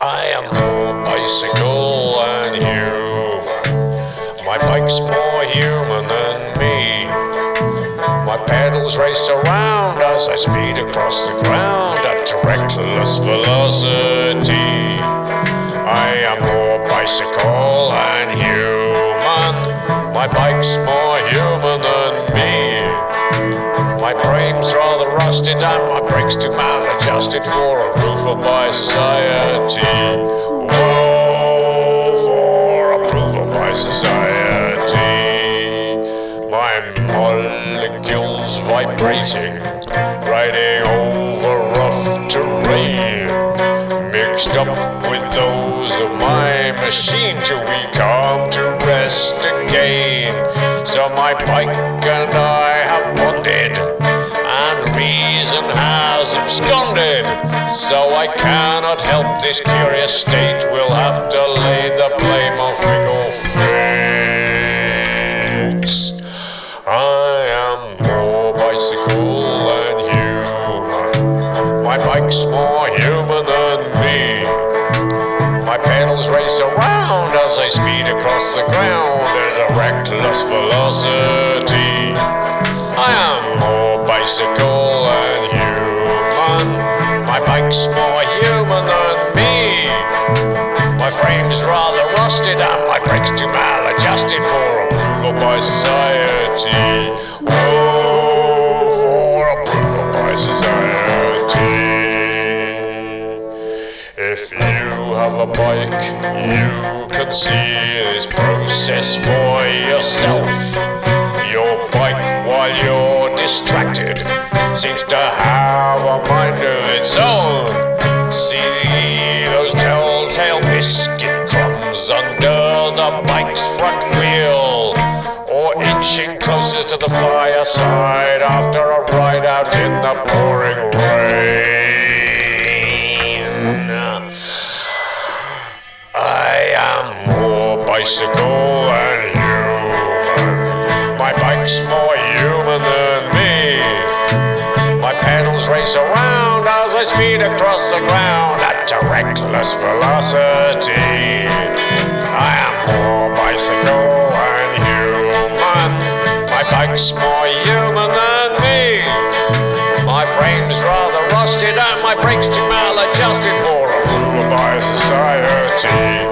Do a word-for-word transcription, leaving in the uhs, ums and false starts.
I am more bicycle than human. My bike's more human than me. My pedals race around as I speed across the ground at reckless velocity. I am more bicycle than human. My bike's more human than me. My frame's rather rusted and my brakes too maladjusted for approval by society. Whoa, for approval by society. My molecules vibrating, riding over rough terrain, mixed up with those of my machine till we come to rest again. So my bike and I have bonded, and reason has absconded. So I cannot help this curious state. We'll have to lay the blame on fickle fates. I am more bicycle than human. My bike's more human than me. My pedals race around as I speed across the ground at a reckless velocity. I am more bicycle than human. My bike's more human than me. My frame's rather rusted and my brakes too maladjusted for approval by society. Oh, for approval by society. If you have a bike, you can see this process for yourself. Your bike, while you're distracted, seems to have a mind of its own. See those telltale biscuit crumbs under the bike's front wheel, or inching closer to the fireside after a ride out in the pouring rain. I am more bicycle than human. My bike's more human than me. My pedals race around as I speed across the ground at a reckless velocity. I am more bicycle than human. My bike's more human than me. My frame's rather rusted and my brakes too maladjusted for approval by society.